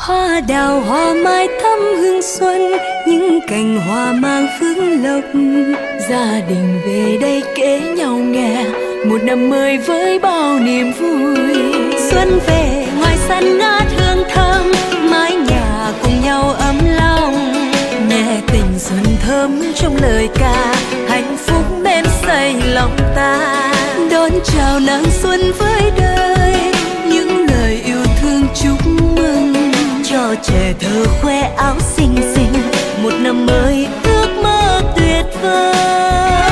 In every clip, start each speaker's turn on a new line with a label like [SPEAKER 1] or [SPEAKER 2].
[SPEAKER 1] Hoa đào hoa mai thắm hương xuân, những cành hoa mang phước lộc. Gia đình về đây kể nhau nghe một năm mới với bao niềm vui. Xuân về ngoài sân ngát hương thơm, mái nhà cùng nhau ấm lòng. Nghe tình xuân thơm trong lời ca, hạnh phúc men say lòng ta. Đón chào nắng xuân với đời, những lời yêu thương chúc mừng. Cho trẻ thơ khoe áo xinh xinh, một năm mới ước mơ tuyệt vời.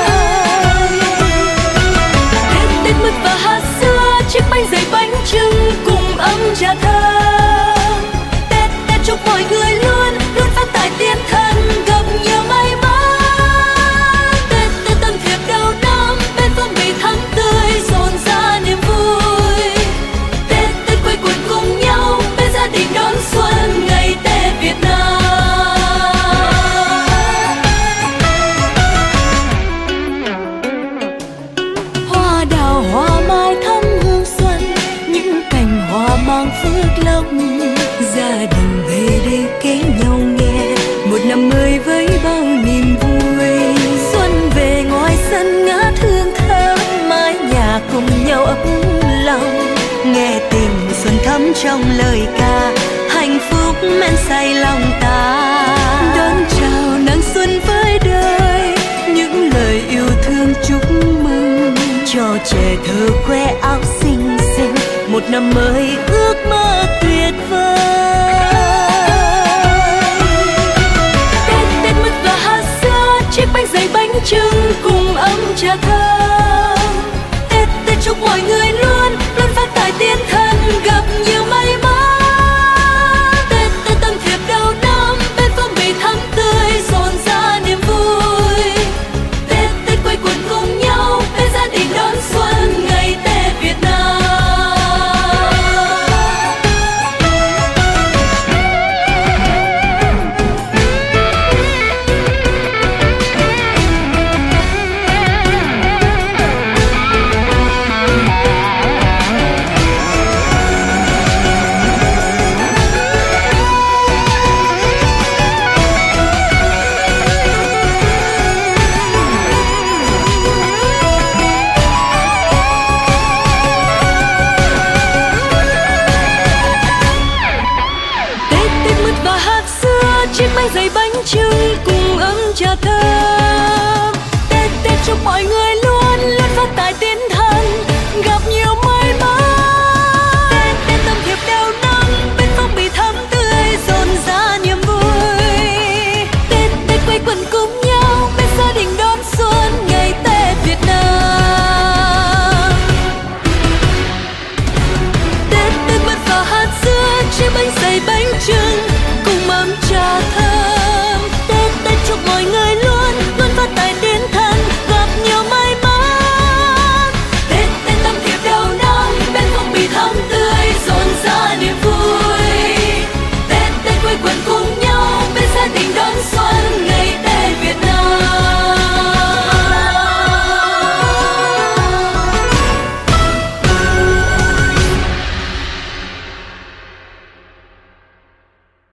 [SPEAKER 1] Tết mứt và hạt dưa, chiếc bánh dày bánh trưng cùng ấm trà thơm. Tết chúc mọi người luôn luôn phát tài tiến thân, gặp nhiều may mắn. Tết tâm thiệp đầu năm, bên phong bì thắm tươi rộn ra niềm vui. Tết quây quần cùng nhau, bên gia đình đón xuân ngày Tết Việt Nam. Hoa đào hoa mai thắm hương xuân, những cành hoa mang phước lộc. Gia đình về đây kể nhau nghe một năm mới với bao niềm vui. Xuân về ngoài sân ngát hương thơm, mái nhà cùng nhau ấm lòng. Nghe tình xuân thắm trong lời ca, hạnh phúc men say lòng ta. Đón chào nắng xuân với đời, những lời yêu thương chúc mừng. Cho trẻ thơ khoe áo xinh xinh, một năm mới ước mơ tuyệt vời. Tết mứt và hạt dưa, chiếc bánh dày bánh trưng cùng ấm trà thơm. Tết chúc mọi người luôn luôn phát tài tiến thân, gặp